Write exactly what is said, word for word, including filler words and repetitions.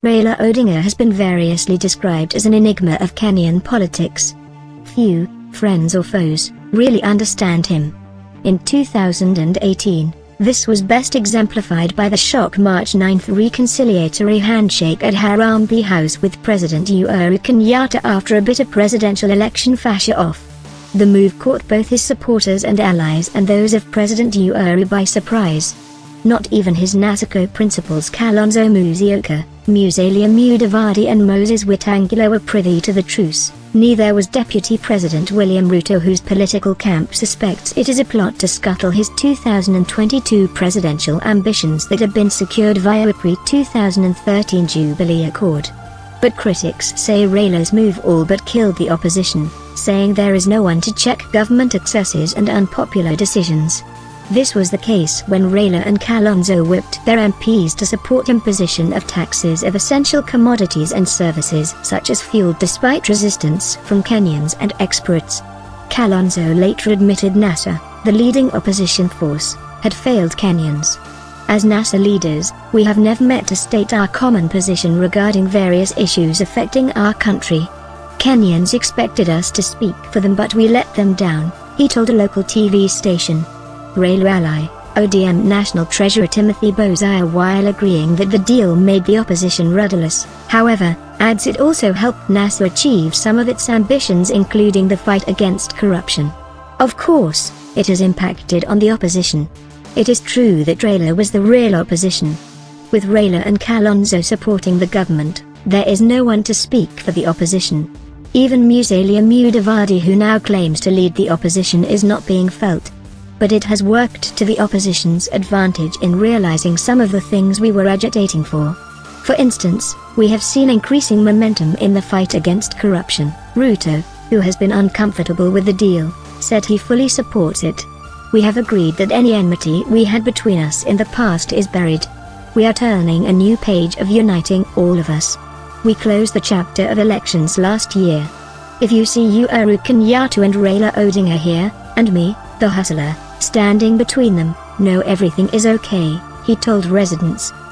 Raila Odinga has been variously described as an enigma of Kenyan politics. Few, friends or foes, really understand him. In two thousand eighteen, this was best exemplified by the shock March ninth reconciliatory handshake at Harambee House with President Uhuru Kenyatta after a bitter presidential election face-off. The move caught both his supporters and allies and those of President Uhuru by surprise. Not even his NASA co-principals Kalonzo Musyoka, Musalia Mudavadi and Moses Wetangula were privy to the truce. Neither was Deputy President William Ruto, whose political camp suspects it is a plot to scuttle his two thousand twenty-two presidential ambitions that had been secured via a pre two thousand thirteen Jubilee Accord. But critics say Raila's move all but killed the opposition, saying there is no one to check government excesses and unpopular decisions. This was the case when Raila and Kalonzo whipped their M Ps to support imposition of taxes of essential commodities and services such as fuel despite resistance from Kenyans and experts. Kalonzo later admitted NASA, the leading opposition force, had failed Kenyans. As NASA leaders, we have never met to state our common position regarding various issues affecting our country. Kenyans expected us to speak for them, but we let them down, he told a local T V station. Raila ally, O D M National Treasurer Timothy Bozia, while agreeing that the deal made the opposition rudderless, however, adds it also helped NASA achieve some of its ambitions, including the fight against corruption. Of course, it has impacted on the opposition. It is true that Raila was the real opposition. With Raila and Kalonzo supporting the government, there is no one to speak for the opposition. Even Musalia Mudavadi, who now claims to lead the opposition, is not being felt. But it has worked to the opposition's advantage in realizing some of the things we were agitating for. For instance, we have seen increasing momentum in the fight against corruption. Ruto, who has been uncomfortable with the deal, said he fully supports it. We have agreed that any enmity we had between us in the past is buried. We are turning a new page of uniting all of us. We closed the chapter of elections last year. If you see Uhuru Kenyatta and Raila Odinga here, and me, the hustler, standing between them, know everything is okay, he told residents.